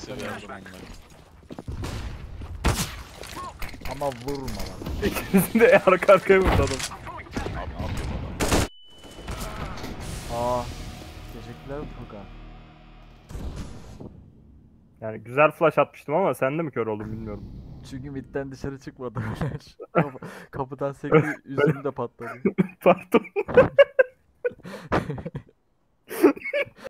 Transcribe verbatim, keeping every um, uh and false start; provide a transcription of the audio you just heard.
Size verdim onları. Ama vurma lan. İkisini de arka arkaya vurdu adam. Abi ne yapıyor adam? Aa. Teşekkürler Furkan. Yani güzel flash atmıştım ama sen de mi kör oldun bilmiyorum. Çünkü midden dışarı çıkmadı. Kapı, kapıdan sekti, yüzüm de patladı. Pardon.